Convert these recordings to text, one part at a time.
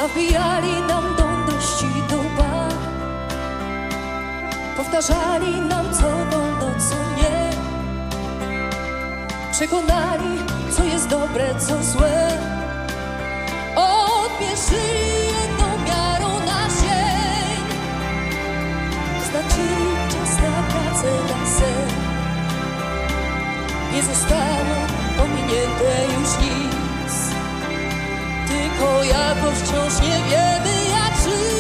a wbijali nam do mądrości do łba. Powtarzali nam, co wolno, co nie. Przekonali, co jest dobre, co złe. Odmierzyli jedną miarą na zień. Znaczyli czas na pracę, na sen. Nie zostało pominięte już nic, tylko jakoś wciąż nie wiemy, jak żyć.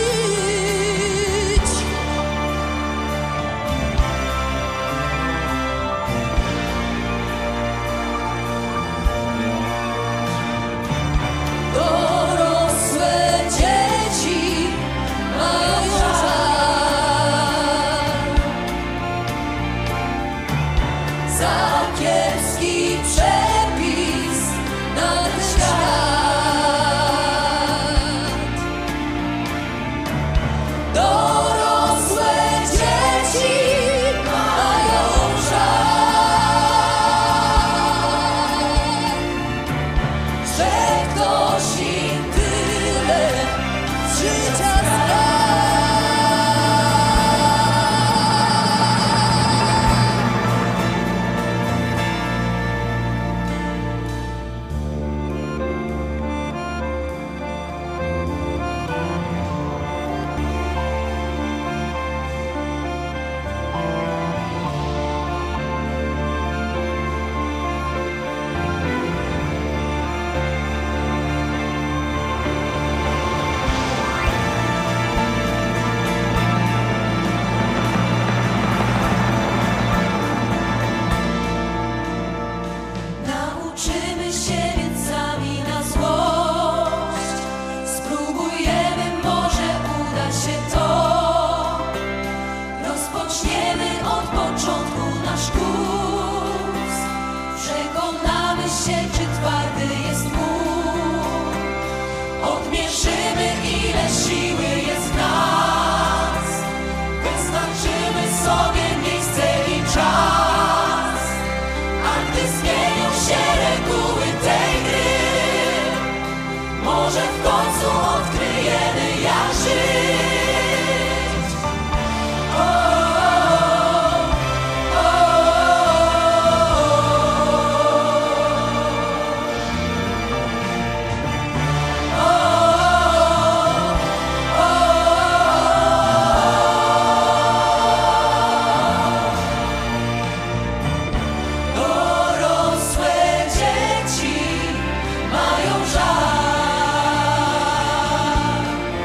Dorosłe dzieci mają żal za kiepski przepis na ten świat. Dorosłe dzieci mają żal, że ktoś im tyle z życia zna. Nauczymy się więc sami na złość. Spróbujemy, może uda się to. Rozpoczniemy od początku nasz kurs. Przekonamy się, czy twardy jest mur. Odmierzymy, ile siły jest w nas. Wyznaczymy sobie miejsce i czas. A gdy zmienią się reguły tej gry, może w końcu odkryjemy, jak żyć. O, o, dorosłe dzieci mają żal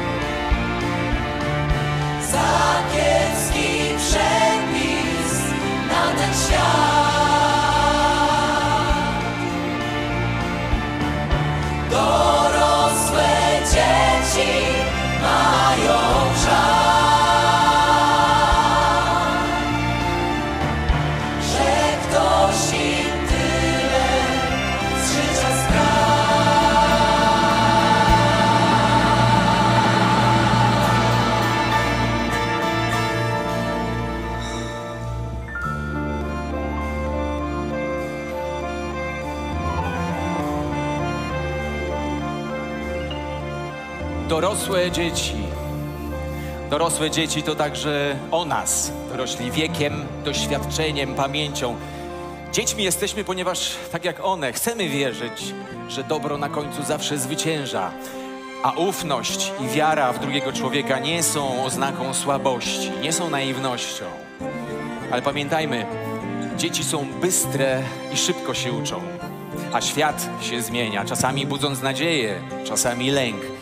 za kiepski przepis na ten świat. Dorosłe dzieci mają żal, że ktoś im tyle z życia Dorosłe dzieci. Dorosłe dzieci to także o nas. Dorośli wiekiem, doświadczeniem, pamięcią. Dziećmi jesteśmy, ponieważ tak jak one, chcemy wierzyć, że dobro na końcu zawsze zwycięża. A ufność i wiara w drugiego człowieka nie są oznaką słabości, nie są naiwnością. Ale pamiętajmy, dzieci są bystre i szybko się uczą. A świat się zmienia, czasami budząc nadzieję, czasami lęk.